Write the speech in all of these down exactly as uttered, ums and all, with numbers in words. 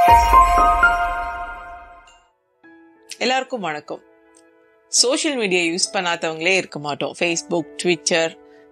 எல்லாருக்கும் வணக்கம். Social media use பண்ணாதவங்களே இருக்க மாட்டோம். ஃபேஸ்புக், ட்விட்டர்,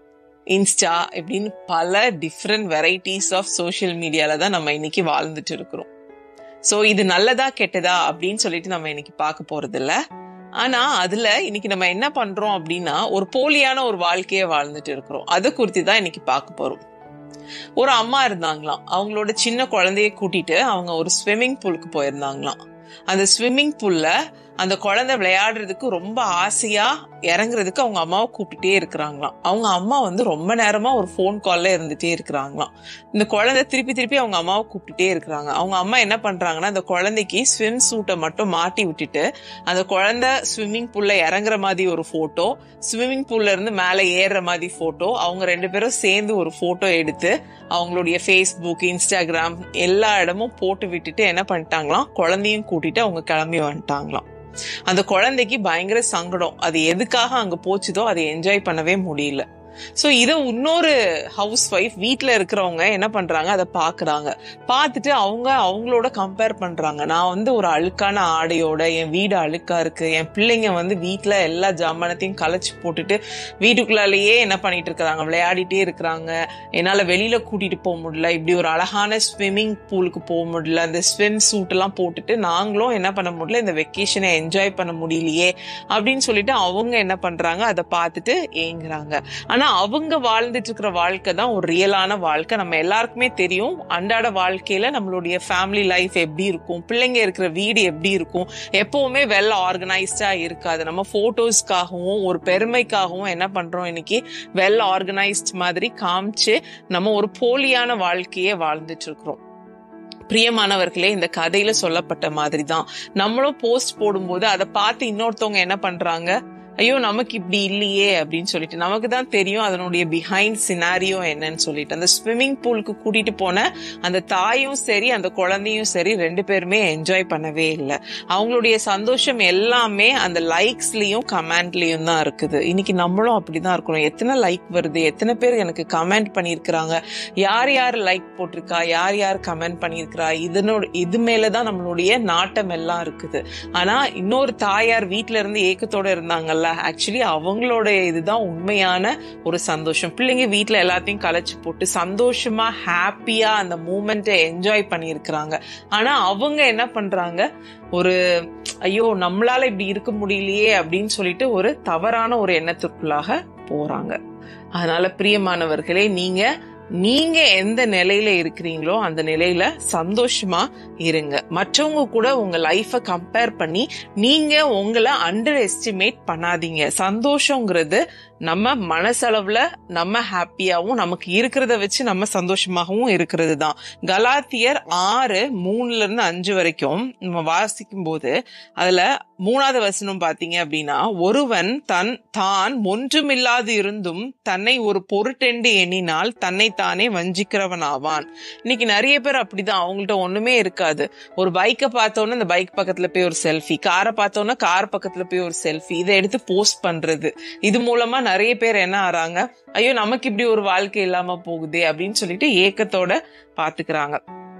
இன்ஸ்டா இப்படின்னு பல டிஃப்ரெண்ட் வெரைட்டிஸ் ஆஃப் சோஷியல் மீடியால தான் நம்ம இன்னைக்கு வாழ்ந்துட்டு இருக்கிறோம். ஸோ இது நல்லதா கெட்டதா அப்படின்னு சொல்லிட்டு நம்ம இன்னைக்கு பார்க்க போறது இல்லை. ஆனா அதுல இன்னைக்கு நம்ம என்ன பண்றோம் அப்படின்னா ஒரு போலியான ஒரு வாழ்க்கையை வாழ்ந்துட்டு இருக்கிறோம். அதை குறித்து தான் இன்னைக்கு பார்க்க போறோம். ஒரு அம்மா இருந்தாங்களாம். அவங்களோட சின்ன குழந்தைய கூட்டிட்டு அவங்க ஒரு ஸ்விம்மிங் பூலுக்கு போயிருந்தாங்களாம். அந்த ஸ்விம்மிங் பூல்ல அந்த குழந்தை விளையாடுறதுக்கு ரொம்ப ஆசையா இறங்குறதுக்கு அவங்க அம்மாவை கூப்பிட்டுட்டே இருக்கிறாங்களாம். அவங்க அம்மா வந்து ரொம்ப நேரமா ஒரு போன் கால்ல இருந்துட்டே இருக்கிறாங்களாம். இந்த குழந்தை திருப்பி திருப்பி அவங்க அம்மாவை கூப்பிட்டுட்டே இருக்கிறாங்க. அவங்க அம்மா என்ன பண்றாங்கன்னா அந்த குழந்தைக்கு ஸ்விம் சூட்டை மட்டும் மாட்டி விட்டுட்டு அந்த குழந்தை ஸ்விம்மிங் பூல்ல இறங்குற மாதிரி ஒரு போட்டோ, ஸ்விம்மிங் பூல்ல இருந்து மேல ஏறுற மாதிரி போட்டோ, அவங்க ரெண்டு பேரும் சேர்ந்து ஒரு போட்டோ எடுத்து அவங்களுடைய ஃபேஸ்புக், இன்ஸ்டாகிராம் எல்லா இடமும் போட்டு விட்டுட்டு என்ன பண்ணிட்டாங்களாம், குழந்தையும் கூட்டிட்டு அவங்க கிளம்பி வந்துட்டாங்களாம். அந்த குழந்தைக்கு பயங்கர சங்கடம். அது எதுக்காக அங்க போச்சுதோ அதை என்ஜாய் பண்ணவே முடியல. சோ இத இன்னொரு ஹவுஸ் ஒய்ஃப் வீட்டுல இருக்கிறவங்க என்ன பண்றாங்க, அதை பாக்குறாங்க. பார்த்துட்டு அவங்க அவங்களோட கம்பேர் பண்றாங்க. நான் வந்து ஒரு அழுக்கான ஆடையோட, என் வீடு அழுக்கா இருக்கு, என் பிள்ளைங்க வந்து வீட்டுல எல்லா ஜாமானத்தையும் கலைச்சு போட்டுட்டு வீட்டுக்குள்ளாலேயே என்ன பண்ணிட்டு இருக்கிறாங்க, விளையாடிட்டே இருக்கிறாங்க. என்னால வெளியில கூட்டிட்டு போக முடியல, இப்படி ஒரு அழகான ஸ்விம்மிங் பூலுக்கு போக முடியல, அந்த ஸ்விம் சூட் எல்லாம் போட்டுட்டு நாங்களும் என்ன பண்ண முடியல, இந்த வெக்கேஷனை என்ஜாய் பண்ண முடியலையே அப்படின்னு சொல்லிட்டு அவங்க என்ன பண்றாங்க, அதை பார்த்துட்டு ஏங்குறாங்க. ஆனா அவங்க வாழ்ந்துட்டு இருக்கிற வாழ்க்கை தான் ஒரு ரியலான வாழ்க்கை. நம்ம எல்லாருக்குமே தெரியும் அன்றாட வாழ்க்கையில நம்மளுடைய ஃபேமிலி லைஃப் எப்படி இருக்கும், பிள்ளைங்க இருக்கிற வீடு எப்படி இருக்கும், எப்பவுமே வெல் ஆர்கனைஸ்டா இருக்காது. நம்ம போட்டோஸ்க்காகவும் ஒரு பெருமைக்காகவும் என்ன பண்றோம், இன்னைக்கு வெல் ஆர்கனைஸ்ட் மாதிரி காமிச்சு நம்ம ஒரு போலியான வாழ்க்கையை வாழ்ந்துட்டு இருக்கிறோம். பிரியமானவர்களே, இந்த கதையில சொல்லப்பட்ட மாதிரி தான் நம்மளும் போஸ்ட் போடும்போது அதை பார்த்து இன்னொருத்தவங்க என்ன பண்றாங்க, ஐயோ நமக்கு இப்படி இல்லையே அப்படின்னு சொல்லிட்டு, நமக்கு தான் தெரியும் அதனுடைய பிஹைண்ட் சினாரியோ என்னன்னு சொல்லிட்டு. அந்த ஸ்விம்மிங் பூலுக்கு கூட்டிட்டு போன அந்த தாயும் சரி அந்த குழந்தையும் சரி ரெண்டு பேருமே என்ஜாய் பண்ணவே இல்லை. அவங்களுடைய சந்தோஷம் எல்லாமே அந்த லைக்ஸ்லயும் கமெண்ட்லயும் தான் இருக்குது. இன்னைக்கு நம்மளும் அப்படிதான் இருக்கணும். எத்தனை லைக் வருது, எத்தனை பேர் எனக்கு கமெண்ட் பண்ணிருக்கிறாங்க, யார் யார் லைக் போட்டிருக்கா, யார் யார் கமெண்ட் பண்ணிருக்கிறா, இதனோட இது மேலதான் நம்மளுடைய நாட்டம் எல்லாம் இருக்குது. ஆனா இன்னொரு தாயார் வீட்டுல இருந்து ஏக்கத்தோட இருந்தாங்கல்ல, ஆக்சுவலி அவங்களோட இதுதான் உண்மையான ஒரு சந்தோஷம். பிள்ளைங்க வீட்டுல எல்லாத்தையும் கலைச்சு போட்டு சந்தோஷமா ஹாப்பியா அந்த மூமெண்ட்டை என்ஜாய் பண்ணிருக்கிறாங்க. ஆனா அவங்க என்ன பண்றாங்க, ஒரு ஐயோ நம்மளால இப்படி இருக்க முடியலையே அப்படின்னு சொல்லிட்டு ஒரு தவறான ஒரு எண்ணத்திற்குள்ளாக போறாங்க. அதனால பிரியமானவர்களே, நீங்க நீங்க எந்த நிலையில இருக்கிறீங்களோ அந்த நிலையில சந்தோஷமா இருங்க. மற்றவங்க கூட உங்க லைஃப கம்பேர் பண்ணி நீங்க உங்களை அண்டர் எஸ்டிமேட் பண்ணாதீங்க. சந்தோஷங்கிறது நம்ம மனசளவுல நம்ம ஹாப்பியாவும் நமக்கு இருக்கிறத வச்சு நம்ம சந்தோஷமாகவும் இருக்கிறது தான். கலாத்தியர் ஆறு மூணுல இருந்து அஞ்சு வரைக்கும் நம்ம வாசிக்கும் போது அதுல மூணாவது வசனம் பாத்தீங்க அப்படின்னா, ஒருவன் தன் தான் ஒன்றுமில்லாது இருந்தும் தன்னை ஒரு பொருட்டென்று எண்ணினால் தன்னை தானே வஞ்சிக்கிறவன் ஆவான். இன்னைக்கு நிறைய பேர் அப்படிதான். அவங்கள்ட்ட ஒண்ணுமே இருக்காது. ஒரு பைக்கை பார்த்தோன்னா இந்த பைக் பக்கத்துல போய் ஒரு செல்ஃபி, காரை பார்த்தோன்னா கார் பக்கத்துல போய் ஒரு செல்ஃபி, இதை எடுத்து போஸ்ட் பண்றது. இது மூலமா நிறைய பேர் என்ன ஆறாங்க, ஐயோ நமக்கு இப்படி ஒரு வாழ்க்கை இல்லாம போகுதே அப்படின்னு சொல்லிட்டு ஏக்கத்தோட பாத்துக்கிறாங்க.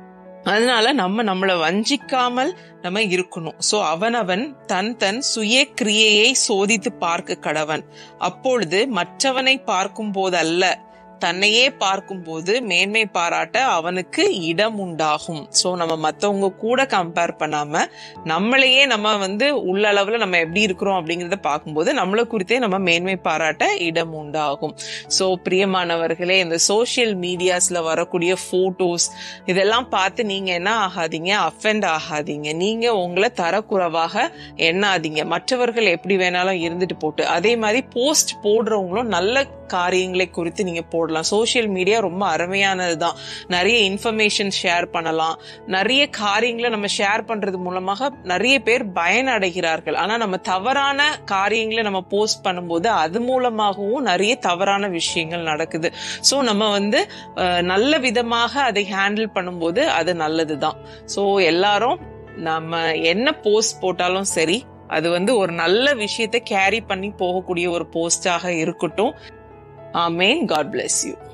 அதனால நம்ம நம்மளை வஞ்சிக்காமல் நம்ம இருக்கணும். சோ அவனவன் தன் தன் சுய கிரியையை சோதித்து பார்க்க கடவன். அப்பொழுது மற்றவனை பார்க்கும் போதல்ல தன்னையே பார்க்கும் போது மேன்மை பாராட்ட அவனுக்கு இடம் உண்டாகும். சோ நம்ம மத்தவங்க கூட கம்பேர் பண்ணாம நம்மளையே நம்ம வந்து உள்ளளவுல நம்ம எப்படி இருக்கிறோம் அப்படிங்கறத பார்க்கும்போது நம்மளை குறித்தே நம்ம மேன்மை பாராட்ட இடம் உண்டாகும். சோ பிரியமானவர்களே, இந்த சோசியல் மீடியாஸ்ல வரக்கூடிய போட்டோஸ் இதெல்லாம் பார்த்து நீங்க என்ன ஆகாதீங்க, அஃபெண்ட் ஆகாதீங்க. நீங்க உங்களை தரக்குறைவாக எண்ணாதீங்க. மற்றவர்கள் எப்படி வேணாலும் இருந்துட்டு போட்டு, அதே மாதிரி போஸ்ட் போடுறவங்களும் நல்ல காரியங்களை குறித்து நீங்க போடலாம். சோசியல் மீடியா ரொம்ப அருமையானதுதான். நிறைய இன்ஃபர்மேஷன் ஷேர் பண்ணலாம். நிறைய காரியங்களை நம்ம ஷேர் பண்றது மூலமாக நிறைய பேர் பயனடைகிறார்கள். ஆனா நம்ம தவறான காரியங்களை நம்ம போஸ்ட் பண்ணும்போது அது மூலமாகவும் நிறைய தவறான விஷயங்கள் நடக்குது. சோ நம்ம வந்து நல்ல விதமாக அதை ஹேண்டில் பண்ணும்போது அது நல்லதுதான். சோ எல்லாரும் நம்ம என்ன போஸ்ட் போட்டாலும் சரி, அது வந்து ஒரு நல்ல விஷயத்தை கேரி பண்ணி போகக்கூடிய ஒரு போஸ்டாக இருக்கட்டும். Amen. God bless you.